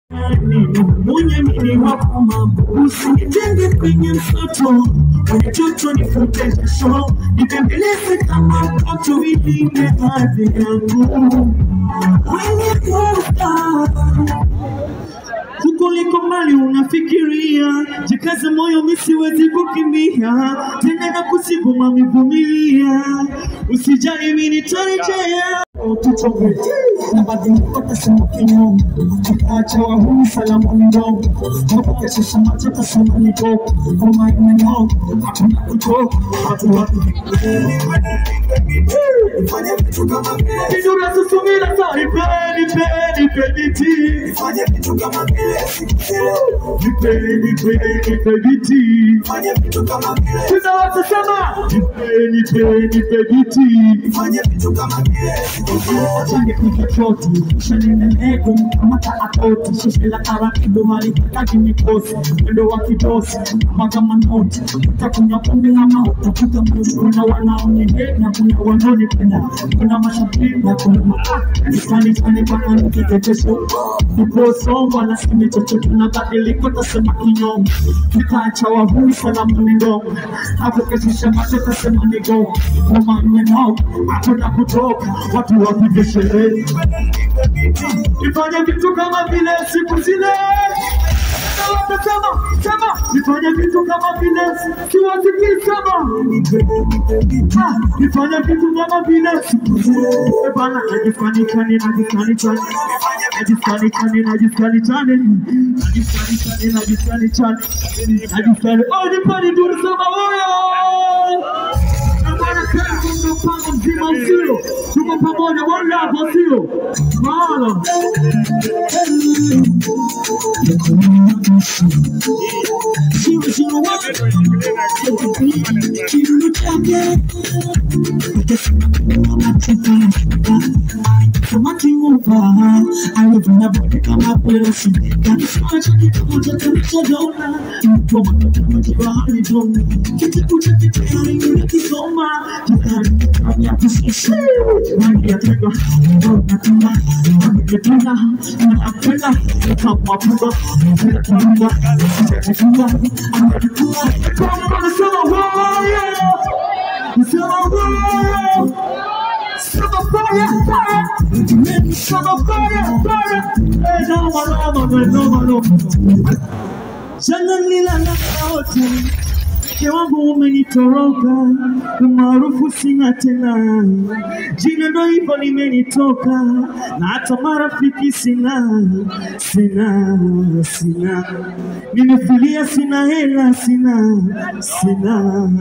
Mwenye mini wako mambo usinitenge kwenye msoto kwenye choto nifute jasho nitembeleze kama mtoto ilinde hadhi yangu kwenye kosta huko liko mali unafikiria jikaze moyo misiwezi kukimbia tena na kusibu mamivumilia usijali mimi nitarejea tutoke na badilika kasema kinyo tukaacha wahuni salamu ndo hapo kesho samacha kasema niko kwa maeneo hakuna kutoka watu watu fanya vitu kama vile ndio susumira sai peni fanya vitu kama vile peni fanya vitu kama vile tunawasema peni fanya vitu kama vile Change kikachoti, shanine ego, mata atoti, shishila karakido hali kutaki mikosi, mwendo wa kidosi, maga manoti, utakunya kumbi hama, utakuta mwezi, kuna wanaonihenya, kuna wanaonipenda, kuna mashabina, kuna maakani, chani bana nikiteteso, nipo somba, nasimi chochote, nabadiliko, tasema kinyongo, kikaacha wahuni, salamu nindongo, hapo kesisha macho, tasema nigo, kama mwenao, hakuna kutoka, watu wapige sherehe ifanye vitu kama vile siku zile sema ifanye vitu kama vile siwasikii sema ifanye vitu kama vile siku zile bana najifanikani oh nipani duru sema Panga mzima usio tuko pamoja wala wasio maana Something over, I live in a body come up with a scene. Got so much to do, you come up with a body, don't get to put it together, you need to go, man. You can't have to see shit. When you take a don't get to that, I'm getting that, and I'm getting that. Come up with a I'm ready to that. Come on, the summer warrior, the summer warrior. Summer fire, summer fire. Hey, no. Jana nilala wote, mke wangu umenitoroka, umaarufu sina tena, jina ndo hivyo limenitoka, na hata marafiki sina, nimefilia sina hela, sina.